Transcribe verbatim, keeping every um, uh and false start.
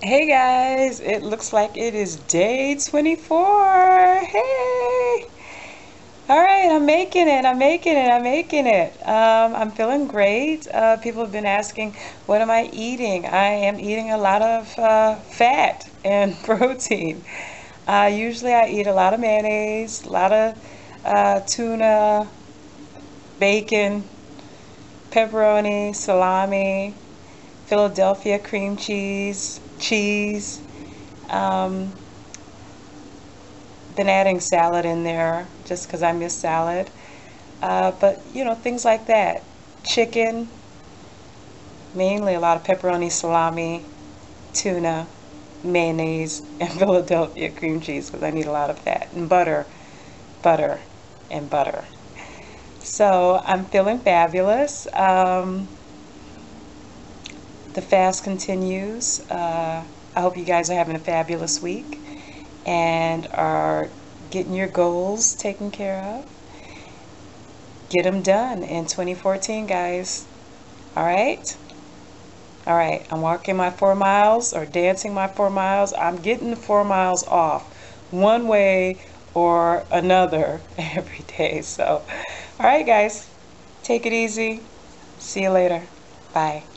Hey guys, it looks like it is day twenty-four. Hey! All right, I'm making it. I'm making it. I'm making it. Um, I'm feeling great. Uh, people have been asking, what am I eating? I am eating a lot of uh, fat and protein. Uh, usually I eat a lot of mayonnaise, a lot of uh, tuna, bacon, pepperoni, salami, Philadelphia cream cheese, cheese. Um, been adding salad in there just because I miss salad. Uh, but, you know, things like that. Chicken, mainly a lot of pepperoni, salami, tuna, mayonnaise, and Philadelphia cream cheese because I need a lot of that. And butter, butter, and butter. So I'm feeling fabulous. Um, the fast continues. Uh, I hope you guys are having a fabulous week and are getting your goals taken care of. Get them done in twenty fourteen, guys. All right? All right, I'm walking my four miles or dancing my four miles. I'm getting the four miles off one way or another every day. So, all right, guys, take it easy. See you later. Bye.